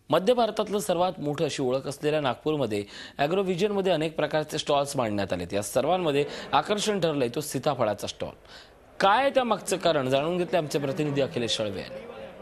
मध्य भारतातलं सर्वात मोठं अशी ओळख असलेल्या नागपूरमध्ये ॲग्रोव्हिजनमध्ये अनेक प्रकारचे स्टॉल्स मांडण्यात आलेत। या सर्वांमध्ये आकर्षण ठरलंय तो सीताफळाचा स्टॉल। काय त्या मागचं कारण जाणून घेतले आमचे प्रतिनिधी अखिलेश शळवे यांनी।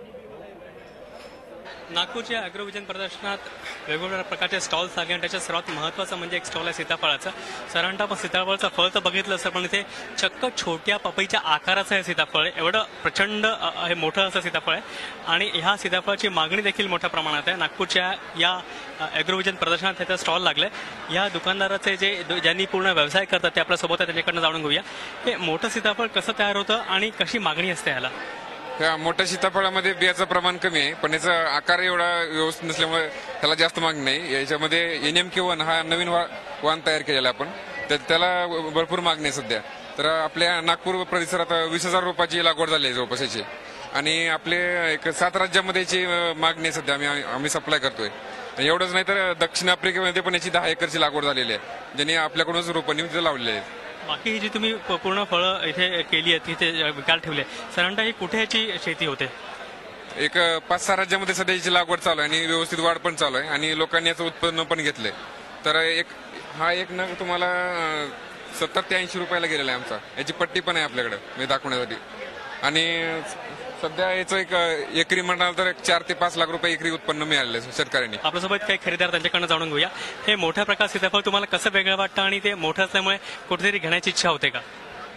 नागपूरच्या ॲग्रोव्हिजन प्रदर्शनात वेगवेगळ्या प्रकारचे स्टॉल्स आले आणि त्याच्यात सर्वात महत्त्वाचं म्हणजे एक स्टॉल आहे सीताफळाचा। साधारणतः आपण सीताफळाचं फळ तर बघितलं असं, पण इथे चक्क छोट्या पपईच्या आकाराचं हे सीताफळ आहे। एवढं प्रचंड हे मोठं असं सीताफळ आहे आणि ह्या सीताफळाची मागणी देखील मोठ्या प्रमाणात आहे। नागपूरच्या या ॲग्रोव्हिजन प्रदर्शनात त्याचा स्टॉल लागलाय। या दुकानदाराचे ज्यांनी पूर्ण व्यवसाय करतात ते आपल्यासोबत आहे, त्यांच्याकडनं जाणून घेऊया हे मोठं सीताफळ कसं तयार होतं आणि कशी मागणी असते ह्याला। त्या मोठ्या सीताफळामध्ये बियाचं प्रमाण कमी आहे, पण याचा आकार एवढा व्यवस्थित नसल्यामुळे त्याला जास्त मागणी नाही। याच्यामध्ये NMK1 हा नवीन वाण तयार केलेला आपण, त्याला भरपूर मागणी आहे सध्या। तर आपल्या नागपूर परिसरात 20,000 रोपाची लागवड झाली आहे जवळपास याची, आणि आपले एक 7 राज्यामध्ये याची मागणी आहे सध्या। आम्ही सप्लाय करतोय। एवढंच नाही तर दक्षिण आफ्रिकेमध्ये पण याची 10 एकरची लागवड झालेली आहे, ज्यांनी आपल्याकडूनच रोपं नेऊन तिथे लावलेली आहेत। बाकी ही जी तुम्ही पूर्ण फळं इथे केली आहेत, इथे विकायला ठेवले, साधारणतः ही कुठे याची शेती होते? एक 5-6 राज्यामध्ये सध्या याची लागवड चालू आहे आणि व्यवस्थित वाढ पण चालू आहे आणि लोकांनी याचं उत्पन्न पण घेतलंय। तर हा एक नग तुम्हाला 70 ते 80 रुपयाला गेलेला आहे आमचा। याची पट्टी पण आहे आपल्याकडे मी दाखवण्यासाठी। आणि सध्या याचं एकरी म्हणाल तर 4 ते 5 लाख रुपये एकरी उत्पन्न मिळालेलं आहे शेतकऱ्यांनी। आपल्यासोबत काही खरेदीदार त्यांच्याकडनं जाणून घेऊया। हे मोठ्या प्रकार सीताफळ तुम्हाला कसं वेगळं वाटतं आणि ते मोठं असल्यामुळे कुठेतरी घेण्याची इच्छा होते का?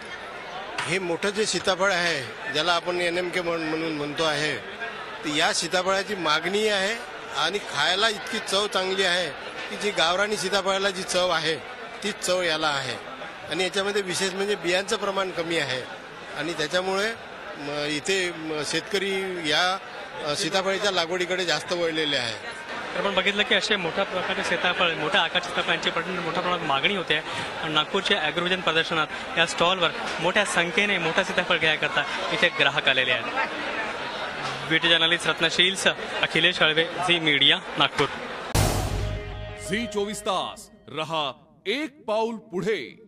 हे मोठं जे सीताफळ आहे, ज्याला आपण NMK म्हणून म्हणतो आहे, तर या सीताफळाची मागणी आहे आणि खायला इतकी चव चांगली आहे की जी गावरानी सीताफळाला जी चव आहे तीच चव याला आहे। आणि याच्यामध्ये विशेष म्हणजे बियांचं प्रमाण कमी आहे आणि त्याच्यामुळे इथे शेतकरी या सीताफळाच्या लागवडीकडे जास्त वळलेले आहे। तर आपण बघितलं की असे मोठ्या प्रकारचे सीताफळ, मोठ्या आकारच्या सीताफळांची मोठ्या प्रमाणात मागणी होते आणि नागपूरच्या ॲग्रोव्हिजन प्रदर्शनात या स्टॉलवर मोठ्या संख्येने मोठा सीताफळ घ्यायकरता इथे ग्राहक आलेले आहेत। Beauty journalist Ratnashil Akhilesh Shalve, Zee media, Nagpur. Zee 24 तास रहा एक पाऊल पुढे।